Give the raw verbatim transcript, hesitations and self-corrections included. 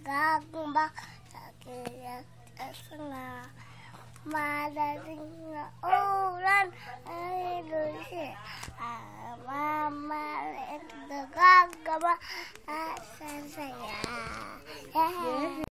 gagambang sakit setengah madaling ulan Indonesia mama itu gagambang asal saya.